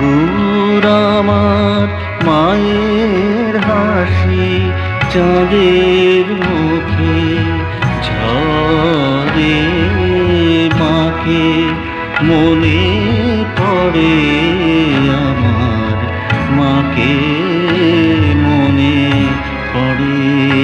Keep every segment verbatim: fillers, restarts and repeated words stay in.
মধুর আমার মায়ের হাসি চাঁদের মুখে ঝরে, মাকে মনে পড়ে আমার, মাকে মনে পড়ে।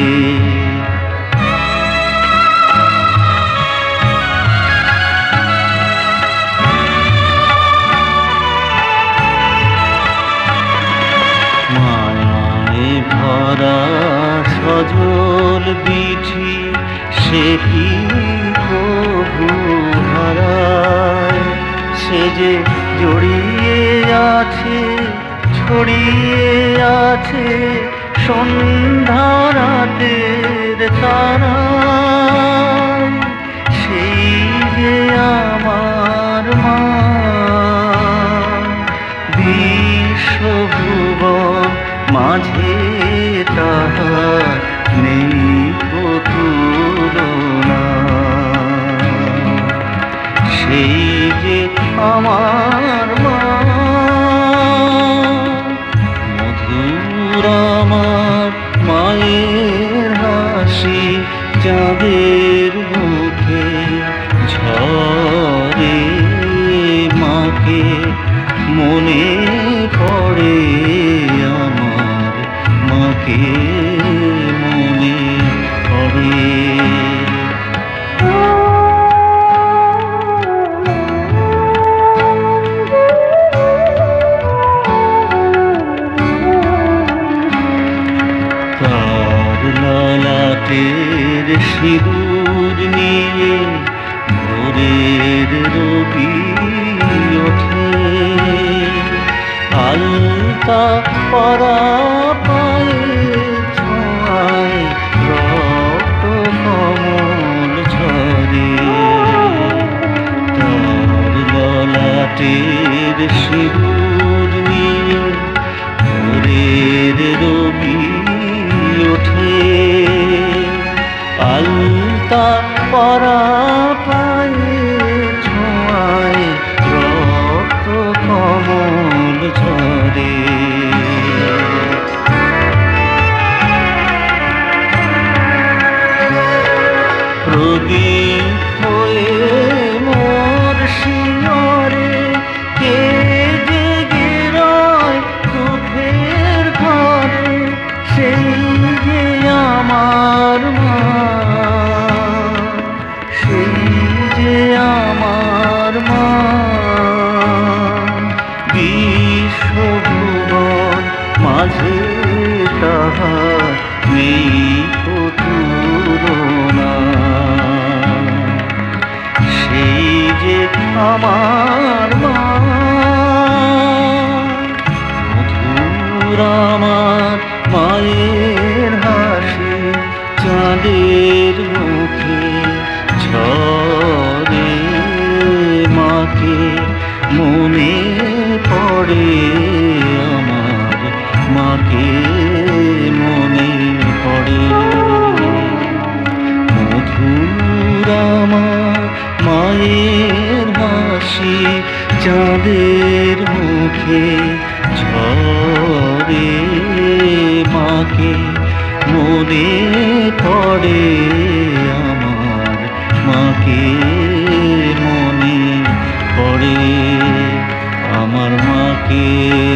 মায়ায় ভরা সজল বিঠি সে কি প্রভু হারায়, সে যে জড়িয়ে আছে ছড়িয়ে আছে সন্ধ্যা রাতের তারায়, সেই যে আমার মা। বিশ্বভুবন মাঝে তাহার নেই কো তুলনা, সেই যে আমার মা। মধুর আমার মায়ের হাসি চাঁদের মুখে ঝরে, মাকে মনে পড়ে আমার, মাকে মনে পড়ে। তার ললাটের সিঁদুর নিয়ে ভোরের রবি ওঠে, আলতা পরা পায়ের ছোঁয়ায় রক্ত কমল ঝরে। তার ললাটের সিঁদুর নিয়ে ভোরের রবি ওঠে, আলতা পরা পায়ের ছোঁয়ায় রক্ত কমল ঝরে। প্রদীপ হয়ে মোর শিয়রে কে জেগে রয় দুঃখের ঘরে, সেই যে আমার মা, সেই যে আমার মা। বিশ্বভুবন মাঝে তাহার নেই কো তুলনা, সেই যে আমার মা। মধুর আমার মায়ের হাসি চাঁদের মুখে ঝরে, মাকে মনে পড়ে আমার, মাকে মনে পড়ে। মধুর আমার মায়ের হাসি চাঁদের মুখে ঝরে, মাকে মনে পড়ে আমার, মাকে মনে পড়ে আমার, মাকে